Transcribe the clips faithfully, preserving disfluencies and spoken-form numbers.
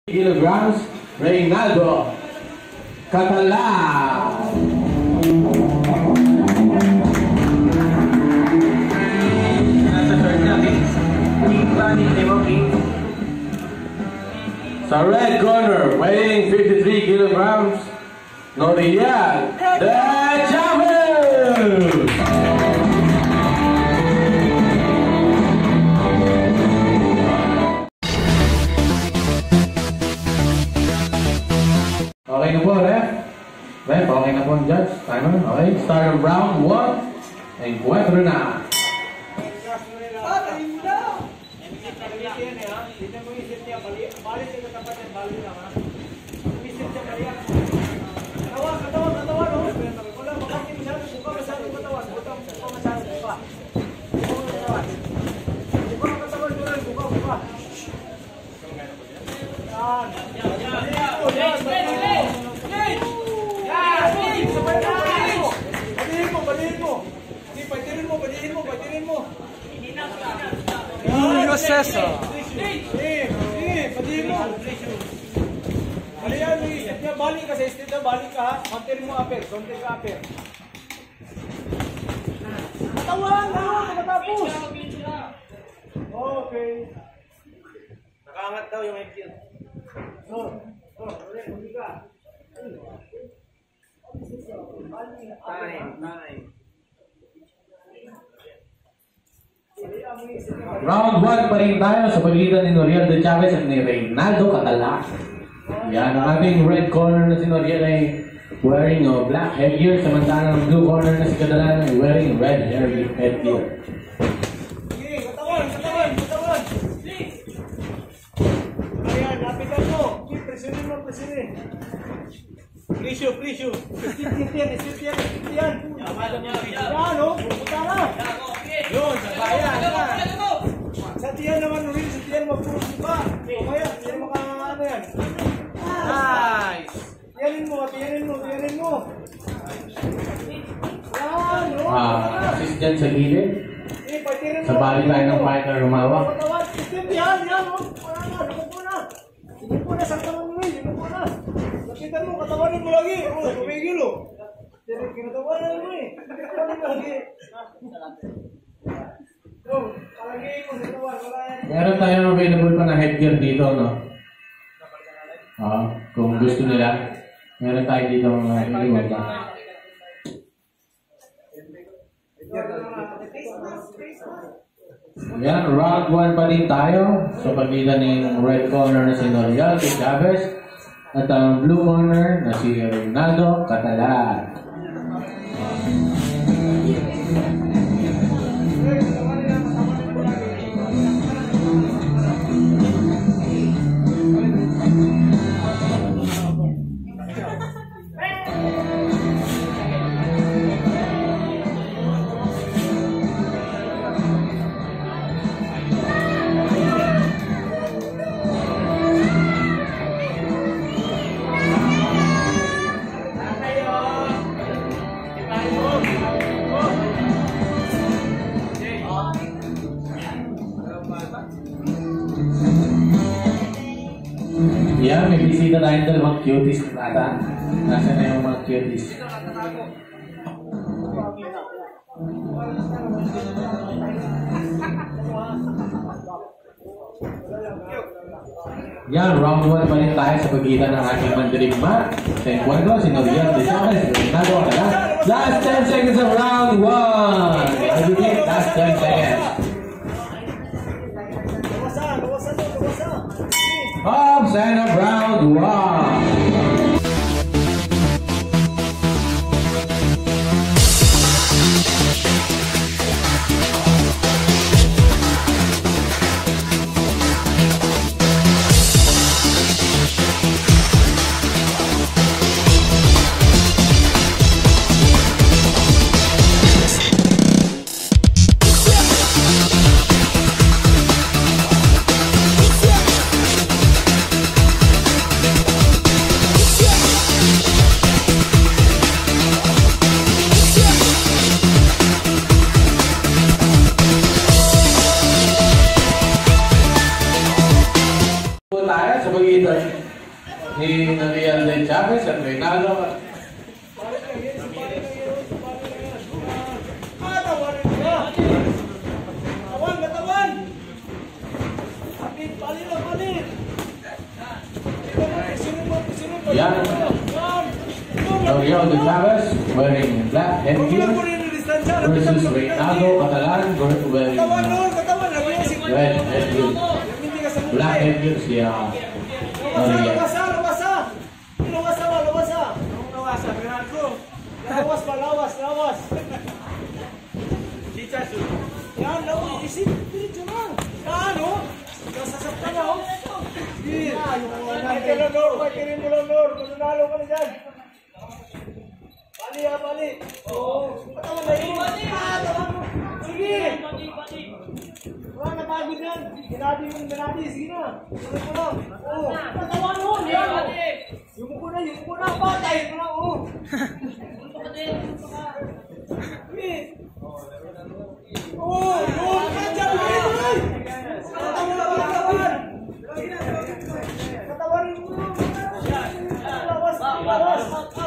kilograms, Reynaldo Catalan. Nasa short natin, King Bunny King. Sa red corner, weighing fifty-three kilograms, NORIEL de Chavez. Okay na po, ref. Ref, okay na po ang judge. Timer, okay. Start of round one. Encuentro na. Proceso. Eh, eh, padihin mo. Aliyan, set niya, balik ka sa state na, balik ka ha. Mantin mo upper, mantin ka upper. Katawan, katawan, nakatapos. Okay. Nakaangat daw yung headgear. Oh, oh, ulit, hindi ka. Time, time. Round one pa rin tayo sa pagitan ni NORIEL de Chavez at ni Reynaldo Catalan. Yan, ang ating red corner na si NORIEL ay wearing a black headgear, samantalang ang blue corner na si Catalan ay wearing red headgear. Sige, katawan, katawan, katawan. Ayan, lapitan mo. Sige, presionin mo, presionin. Presyo, presyo. Istit yan, istit yan, istit yan. Yan, o, pupunta na. Yun, bayan na. Sa tiyan naman, Noril, sa tiyan mo, puro sipa. Kumaya, tiyan mo ka, ano yan. Nice. Tiyanin mo, tiyanin mo, tiyanin mo. Yan, o. Ah, assist dyan sa gilid. Sa bali tayo ng fighter rumawak. Istit yan, yan, o. Wala na, dapat mo na. Hindi po na, sakta mo, Noril, hindi po na. Lakitan mo, katawanin mo lagi. O, kumigil, o. Kinatawanan mo eh. Katawanin mo lagi. Meron tayong available pa na headgear dito, no? Ah, kung gusto nila. Meron tayo dito mga available pa. Yan, round one pa din tayo. So, pagitan ng red corner na si NORIEL de Chavez at ang blue corner na si Reynaldo Catalan. Yan, may bisita tayong dalawang cuties na ata. Nasaan na yung mga cuties? Yan, round one pa rin tayo sa pagitan ng ating mandirigma. Sa Encuentro, si NORIEL de Chavez, Reynaldo Catalan. Last ten seconds of round one! I repeat, last ten seconds. Off and of round one. ni Noriel de Chavez at Reynaldo. Yan. Noriel de Chavez wearing black headgear versus Reynaldo Catalan wearing red headgear. Black headgear siya. Noriel. Lawas pa, lawas, lawas. Yan, lawas. Isip, diretso lang. Yan, o. Sasasaktan na, o. Sige. Ay, ka lang, Lord. Ay, kirin mo lang, Lord. Manunalo ka na dyan. Bali, ha, bali. Oo. Patawan na yun. Sige. Wala na pagod yan. Ginadi yung ginadi. Sige na. Sunod mo lang. Oo. Patawan mo. Yan, o. Yung ko na, yung ko na. Patay mo lang, o. Oh, oh, kacau ini. Katawan, katawarin mo. Lawas, lawas.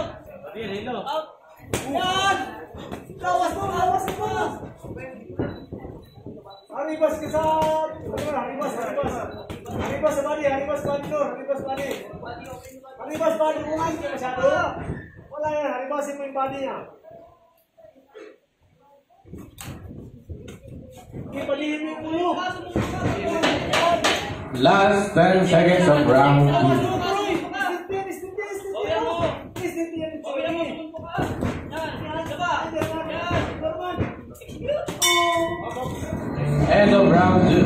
Yan. Lawas mo, lawas mo. Haribas ka sa, haribas, haribas. Haribas sa bali, haribas bali, Lord, haribas bali. Haribas bali, bukan ka masyado. Wala yan, haribasin mo yung body niya. Ipalihin mo yung ulo. Last ten seconds of round two. End of round two.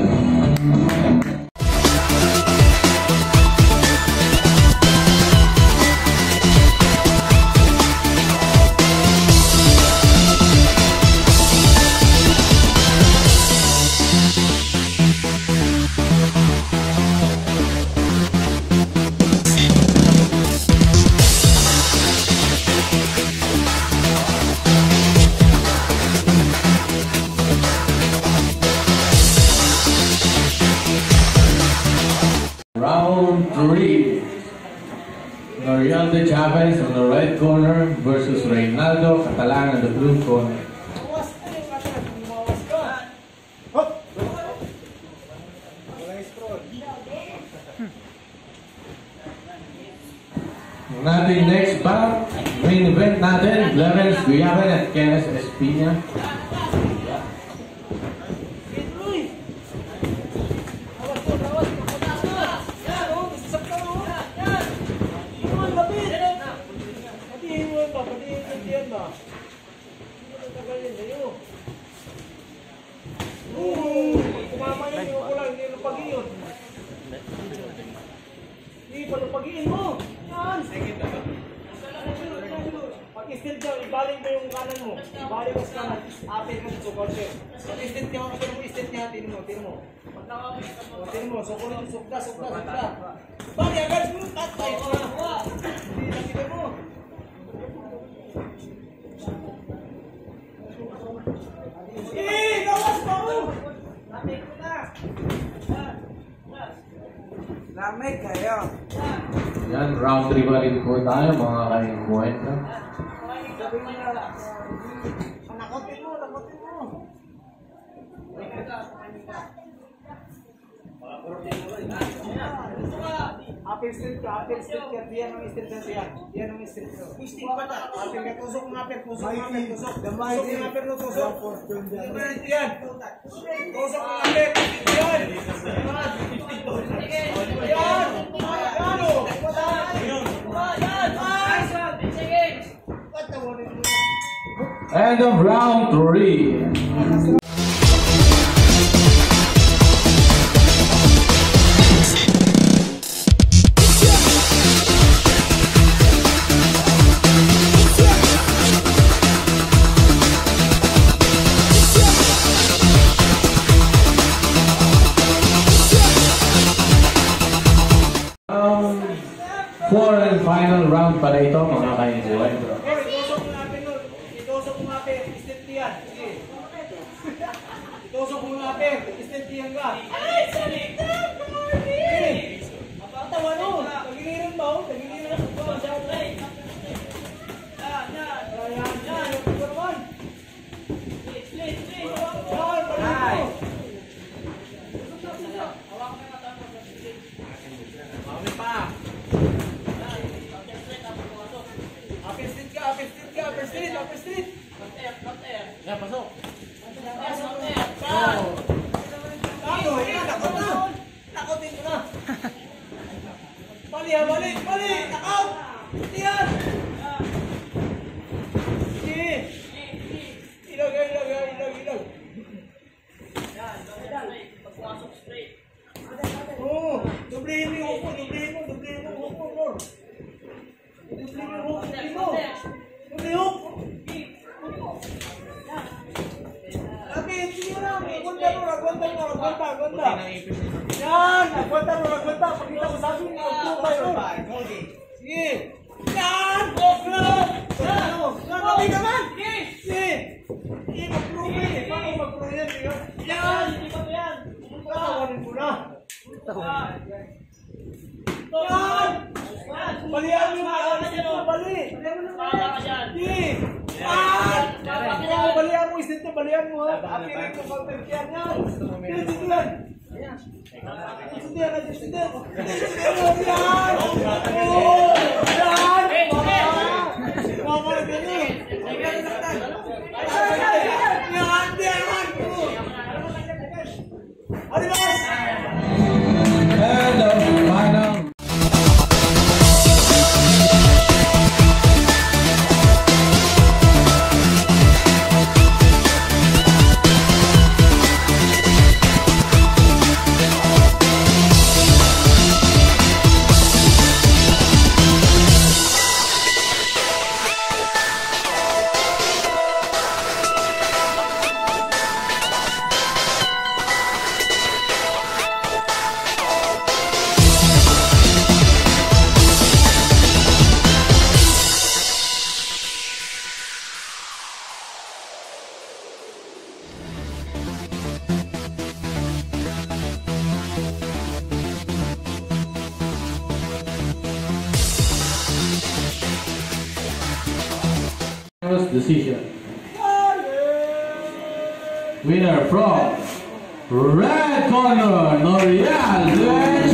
Round three. Noriel de Chavez on the red corner versus Reynaldo Catalan on the blue corner. Natin next bout, main event natin, Chavez Guyaben at Kenneth Espina. Pagiin mo. Yan. Pag-istil dyan, ibaling mo yung kanan mo. Ibaling mo sa kanan. Apin mo sa korte. Pag-istil niya, kapag mo istil niya, tinin mo, tinin mo. Tinin mo, sukulin, sukda, sukda, sukda. Bali, agad mo, tatay ko na. Hindi na kita mo. Eh, gawas pa mo. Lamig ko na. Lamig kayo. Yan, round three pa rin po tayo, mga ka-Encuentro. Sabi mo na, nakotin mo, nakotin mo. Apil street ka, apil street ka, diyan ang street na siya. Diyan ang street ka. Apil ka, tusok ng apil, tusok ng apil, tusok. Tusok ng apil, tusok. Diyan. Tusok ng apil, diyan. Diyan. End of round three. Round four and final round para ito, mga ka-Encuentro. Itusok mo nga, Pep. Istintihan ka. Ay, salita! Patawa no! nagiliran ba? Oh? Nagiliran ako ba? Siya play. Yan, yan. Yan, yan. Ito naman. Split, split, split. Yan, balik mo. Hawak mo yung mata mo. Mami pa. Upper street ka, upper street ka, upper street, upper street. Not air, not air. Yan, pasok. Not air, not air. Yan. Ako, yan, nakot na. Nakotin ko na. Bali, ha, bali, bali. Nakot. Yan. Sige. Ilog, ilog, ilog, ilog. Yan, pagpasok straight. Oo, dublihin mo yung huko, dublihin mo, dublihin mo yung huko, Lor. Dublihin mo yung huko, dublihin mo. Dublihin mo. Tapi, sige na, agwanta mo, agwanta mo, agwanta, agwanta. Yan, agwanta mo, agwanta. Pagkita mo sa akin, agwanta yun. Sige. Yan! Yan! Yan! Naman! Sige! Sige, mag-pro yan. Paano mag-pro yan? Yan! Yan! Tawanin mo na. Yan! Balihan mo yung bali. Sige! Yan! Balihan mo, isip na balihan mo ha. Apirin mo pag-pagkiyan yan. Yan, dito yan. Dito yan, dito yan. Yan! Yan! Mama, ganyan. Yan, yan! Adios! Hello, Manang. Decision. Winner from red corner, Noriel.